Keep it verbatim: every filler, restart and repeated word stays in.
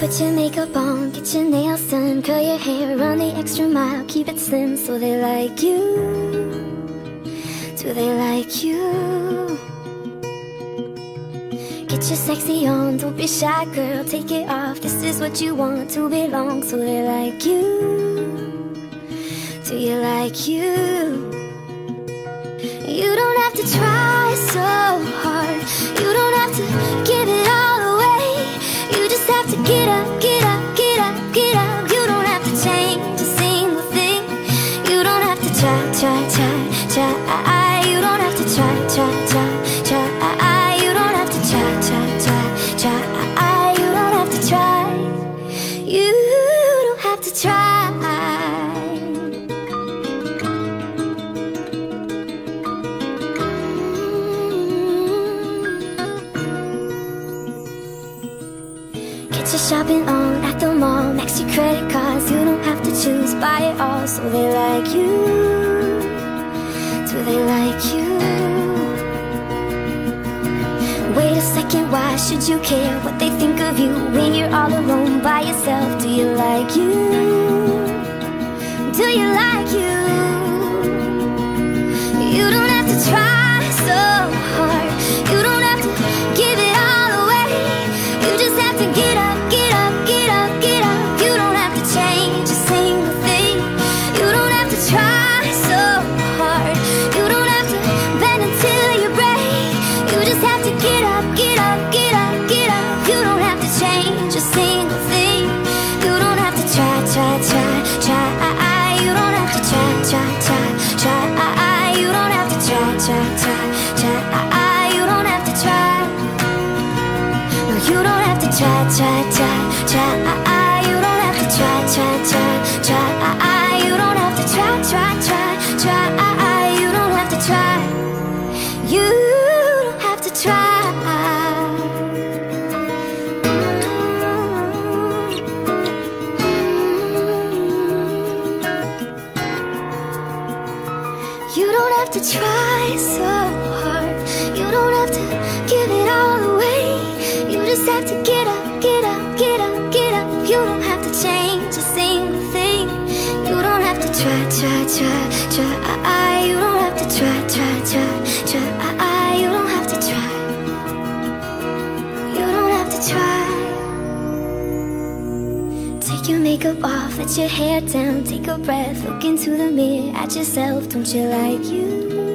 Put your makeup on, get your nails done, curl your hair, run the extra mile, keep it slim so they like you. Do they like you? Get your sexy on, don't be shy girl, take it off. This is what you want, to belong, so they like you. Do you like you? You don't have to try so hard, you don't have to give it all away. You just have to get up, get up, get up, get up. You don't have to change a single thing. You don't have to try, try, try, try. You don't have to try, try, try, try. You don't have to try, try, try, try. You don't have to try. You don't have to try. Get your shopping on at the mall, next your credit cards. You don't have to choose, buy it all, so they like you. Do they like you? Wait a second, why should you care what they think of you when you're all alone by yourself? Do you like you? Do you like you? You don't have to try so hard, you don't have to give it all away. You just have to get up, get up, get up, get up. You don't have to change a single thing. You don't have to try so hard, you don't have to bend until you break. You just have to get up, get up, get up, get up. You don't have to change a single thing. You don't have to try, try, try, try. You don't have to try, try, try, try. You don't have to try, try, try, try. You don't have to try. No, you don't have to try, try, try, try. You don't have to try, try, try, try. You don't have to try, try, try, try. You don't have to try. You don't have to try. You don't have to try so hard, you don't have to give it all away. You just have to get up, get up, get up, get up. You don't have to change a single thing. You don't have to try, try, try, try. You don't have to try, try, try, try. You don't have to try. You don't have to try. Take your makeup let your hair down, take a breath, look into the mirror at yourself. Don't you like you?